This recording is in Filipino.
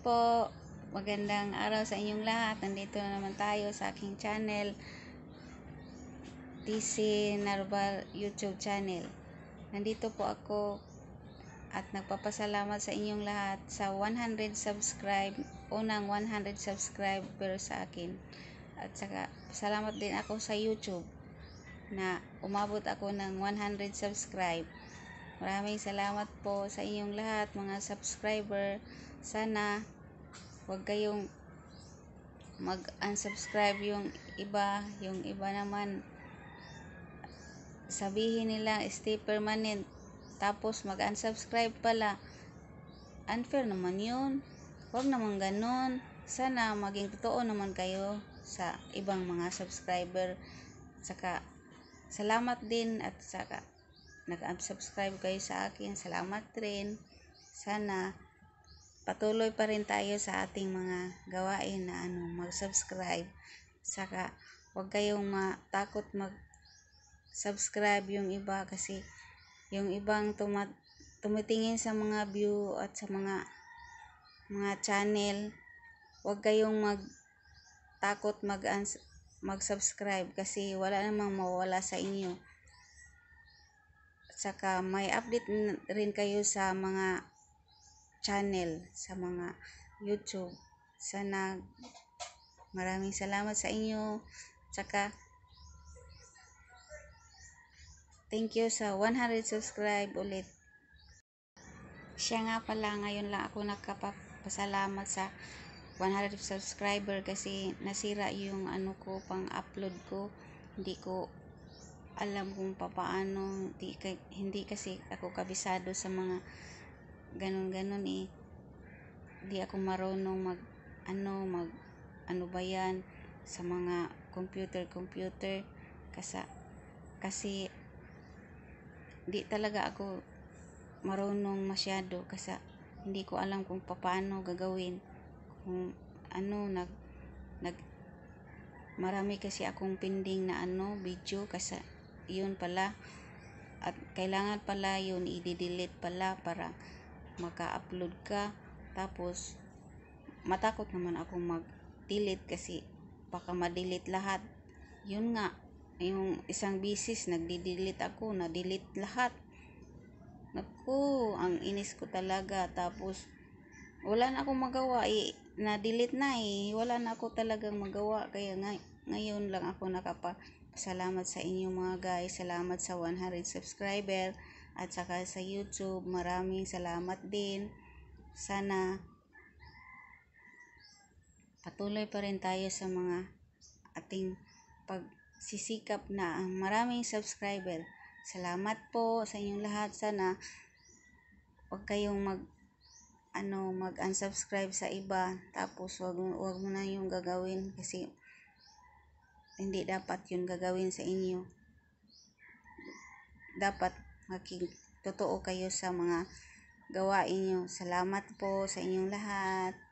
po. Magandang araw sa inyong lahat. Nandito na naman tayo sa aking channel, TC Narbal YouTube channel. Nandito po ako at nagpapasalamat sa inyong lahat sa 100 subscribe, unang 100 subscriber sa akin. At saka salamat din ako sa YouTube na umabot ako ng 100 subscribe. Maraming salamat po sa inyong lahat mga subscriber. Sana huwag kayong mag-unsubscribe yung iba naman sabihin nila stay permanent tapos mag-unsubscribe pala. Unfair naman yun. Huwag naman ganon. Sana maging totoo naman kayo sa ibang mga subscriber. Saka salamat din at saka nag-unsubscribe kayo sa akin. Salamat rin. Sana patuloy pa rin tayo sa ating mga gawain na mag-subscribe. Saka huwag kayong matakot mag-subscribe yung iba kasi yung ibang tumitingin sa mga view at sa mga channel. Huwag kayong takot mag-subscribe kasi wala namang mawala sa inyo. Saka may update rin kayo sa mga channel, sa mga YouTube. Sana maraming salamat sa inyo. Saka thank you sa 100 subscribe ulit. Siya nga pala, ngayon lang ako nakapasalamat sa 100 subscriber kasi nasira yung pang upload ko. Hindi ko alam kung paano, hindi kasi ako kabisado sa mga ganun eh. Hindi ako marunong ano ba yan sa mga computer kasi di talaga ako marunong masyado kasi hindi ko alam kung paano gagawin. Kung marami kasi akong pending na video kasi yun pala at kailangan pala yun i-delete pala para maka-upload ka. Tapos matakot naman ako mag-delete kasi baka ma-delete lahat. Yun nga, yung isang bisis nagdi-delete ako, na-delete lahat. Naku, ang inis ko talaga. Tapos wala na akong magawa na-delete na wala na ako talagang magawa. Kaya ngayon lang ako nakapasalamat sa inyo mga guys. Salamat sa 100 subscriber at saka sa YouTube. Maraming salamat din. Sana patuloy pa rin tayo sa mga ating pagsisikap na maraming subscriber. Salamat po sa inyong lahat. Sana huwag kayong mag-unsubscribe sa iba. Tapos wag mo na yung gagawin kasi hindi dapat yun gagawin sa inyo. Dapat maging totoo kayo sa mga gawain nyo. Salamat po sa inyong lahat.